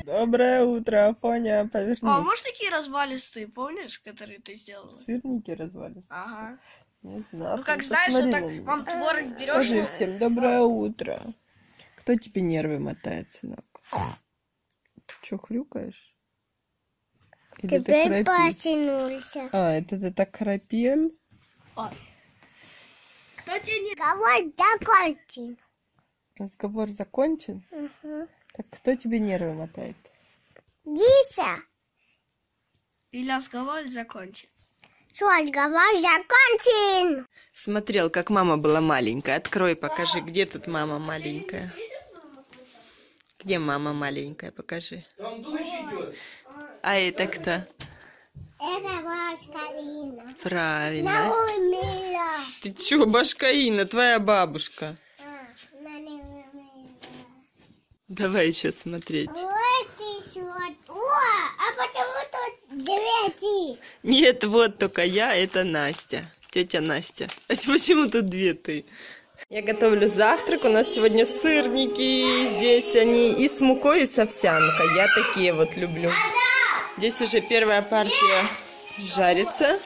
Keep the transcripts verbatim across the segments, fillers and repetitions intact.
Доброе утро, Афоня, повернись. А можешь такие развалистые, помнишь, которые ты сделала? Сырники развалились? Ага. Не знаю. Ну как знаешь, вот так вам творог берешь. Скажи всем доброе утро. Кто тебе нервы мотает, сынок? Че, хрюкаешь? Или Теперь потянулся. А, это ты так храпел? Ой. Кто тебе не... Разговор закончен. Разговор закончен? Угу. Так кто тебе нервы мотает? Диса. Или разговор закончен? Что, разговор закончен? Смотрел, как мама была маленькая. Открой, покажи, где тут мама маленькая. Где мама маленькая, покажи. Там дождь идет. А это кто? Это бабушка Инна. Правильно. Наумила. Ты чё, башка Инна, твоя бабушка? А, Наумила. Давай еще смотреть. Ой, ты что? О, а почему тут две ты? Нет, вот только я, это Настя. Тетя Настя. А почему тут две ты? Я готовлю завтрак. У нас сегодня сырники. Здесь они и с мукой, и с овсянкой. Я такие вот люблю. Здесь уже первая партия жарится.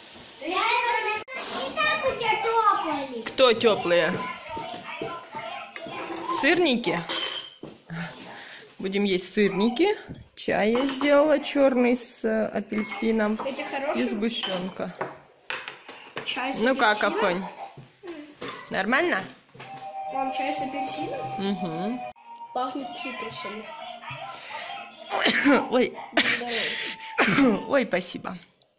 Кто теплые? Сырники. Будем есть сырники. Чай я сделала черный с апельсином и сгущенка. Чай с Ну как, апельсином? Афонь? Нормально? Вам чай с апельсином? Угу. Пахнет цитрусами. Ой. Ой, спасибо.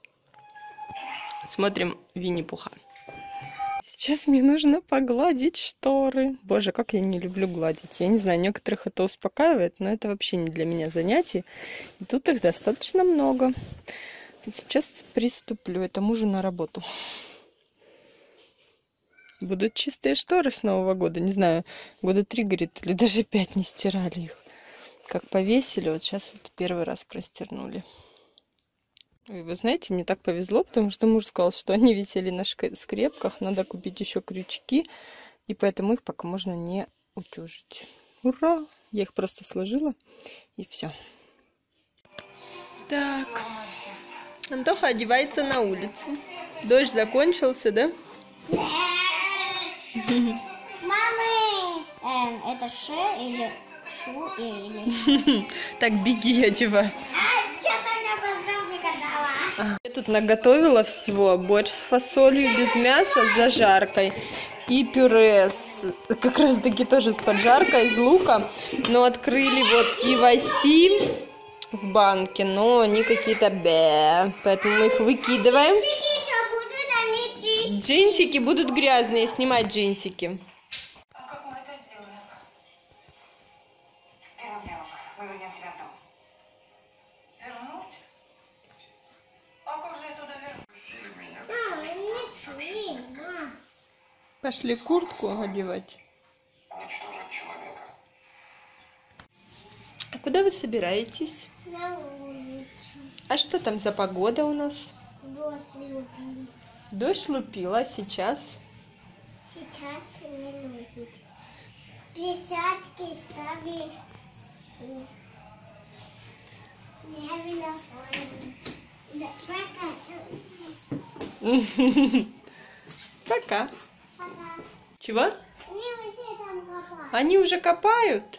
Смотрим Винни-Пуха. Сейчас мне нужно погладить шторы. Боже, как я не люблю гладить. Я не знаю, некоторых это успокаивает, но это вообще не для меня занятие. И тут их достаточно много. Сейчас приступлю. Это мужу на работу. Будут чистые шторы с Нового года. Не знаю, года три, говорит, или даже пять не стирали их. Как повесили, вот сейчас это первый раз простернули. Ой, вы знаете, мне так повезло, потому что муж сказал, что они висели на скрепках. Надо купить еще крючки, и поэтому их пока можно не утюжить. Ура! Я их просто сложила, и все. Так. Антоха одевается на улицу. Дождь закончился, да? Мамы! Эм, это Ш или Шу или... Так, беги одеваться. А, что-то мне подшипника дала. Я тут наготовила всего. Борщ с фасолью без мяса с зажаркой. И пюре с, как раз таки тоже с поджаркой из лука. Но открыли вот киваси в банке. Но они какие-то бе. Поэтому мы их выкидываем. Джинсики будут грязные. Снимать джинсики. А как мы это сделаем? Первым делом мы вернем тебя в дом. Вернуть? А как же я туда вернусь? Пошли куртку одевать. Уничтожить человека. А куда вы собираетесь? На улицу. А что там за погода у нас? Дождь любит. Дождь лупила, а сейчас? Сейчас не любит. Перчатки стави. Пока. Пока. Чего? Не уйди там копать. Они уже копают?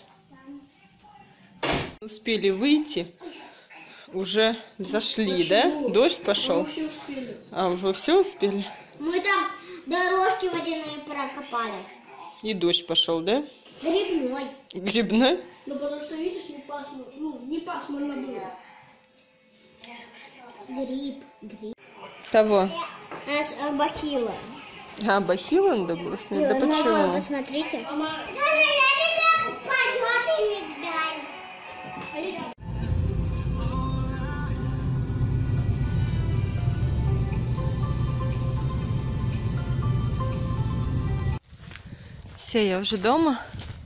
Успели выйти. Уже зашли, да? Дождь пошел. Все успели. А, уже все успели? Мы там дорожки водяные прокопали. И дождь пошел, да? Грибной. Грибной? Ну потому что, видишь, не пасмурно, ну, не пасмурно было. Гриб. Гриб. Кого? А, бахила. А, бахила надо было снять? Да Мама, почему? посмотрите. Мама, Все, я уже дома.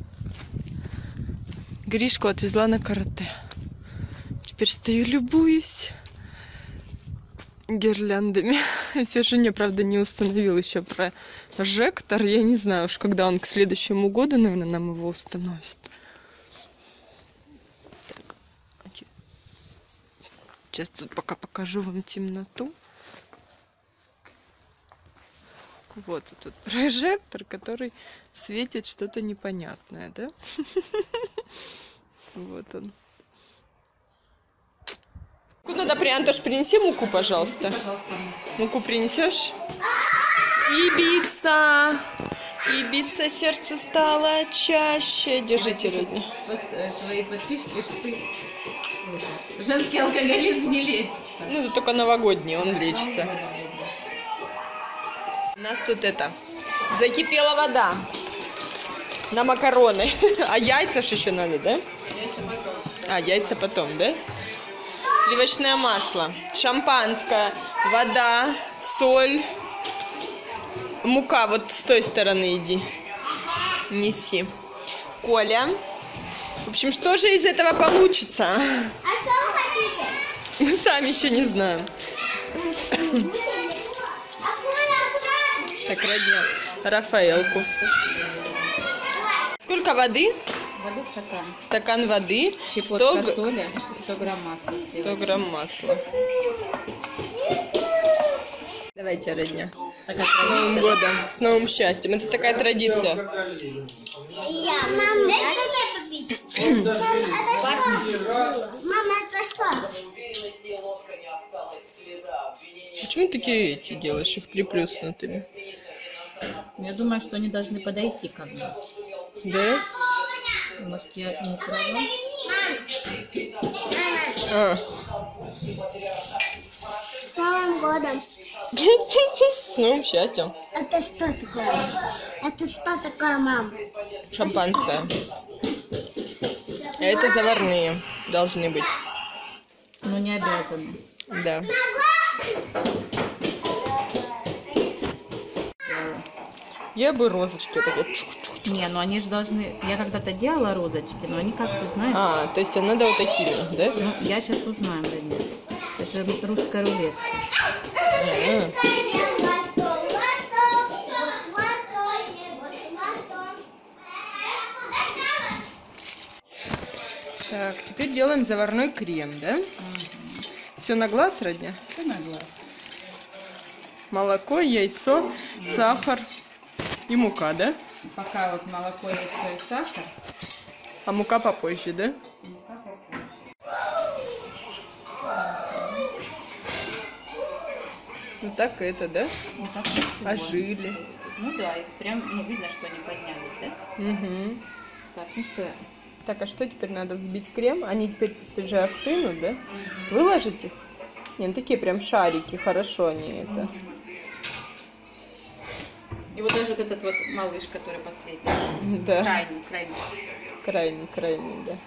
Гришку отвезла на карате. Теперь стою, любуюсь гирляндами. Сержаня, правда, не установил еще прожектор. Я не знаю уж, когда он к следующему году, наверное, нам его установит. Так. Сейчас тут пока покажу вам темноту. Вот этот прожектор, который светит что-то непонятное, да? Вот он. Куда при Антош, принеси муку, пожалуйста. Муку принесешь? Ибица! Ибица, сердце стало чаще. Держите, родня. Твои подписчики, что ты женский алкоголизм не лечится. Ну, это только новогодний, он лечится. У нас тут это, закипела вода на макароны. А яйца ж еще надо, да? А, яйца потом, да? Сливочное масло, шампанское, вода, соль, мука. Вот с той стороны иди, неси. Коля. В общем, что же из этого получится? А что вы хотите? Мы сами еще не знаем. Так, родня, Рафаэлку. Сколько воды? Воды стакан. Стакан воды. Щепотка сто... соли, сто грамм масла. сто грамм масла. Давайте, родня. Такая С Новым годом, с новым счастьем. Это такая традиция. Я, мам, дайте мне попить. Мам, это что? Мама, это что? Почему ты такие эти делаешь, их приплюснутыми? Я думаю, что они должны подойти ко мне. Да? Может, я не права? А. С Новым годом. С новым счастьем. Это что такое? Это что такое, мам? Шампанское. А это заварные должны быть. Ну, не обязаны. Да. Я бы розочки такие. Не, ну они же должны... Я когда-то делала розочки, но они как-то, знаешь... А, то есть надо вот такими, да? Ну, я сейчас узнаю, блин. Это же русская рулетка. А-а. Так, теперь делаем заварной крем, да? Угу. Все на глаз, родня? Все на глаз. Молоко, яйцо, сахар и мука, да? Пока вот молоко, яйцо и сахар. А мука попозже, да? Мука попозже. Ну так это, да? Ну, так Ожили. Ну да, их прям, ну видно, что они поднялись, да? Угу. Так, ну что? Так, а что теперь надо? Взбить крем? Они теперь уже остынут, да? Угу. Выложить их? Не, ну такие прям шарики, хорошо они это. Угу. И вот даже вот этот вот малыш, который последний. Да. Крайний, крайний. Крайний, крайний, да.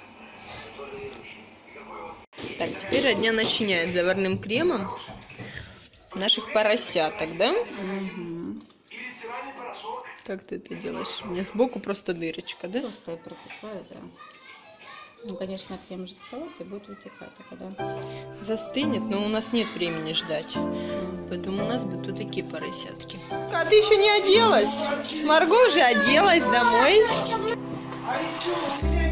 Так, теперь родня начиняет заварным кремом наших поросяток, да? Угу. Как ты это делаешь? У меня сбоку просто дырочка, да? Просто протекает, да. Ну, конечно, крем же в и будет вытекать, а когда... Застынет, но у нас нет времени ждать. Поэтому у нас будут вот такие поросятки. А ты еще не оделась? Марго уже оделась домой.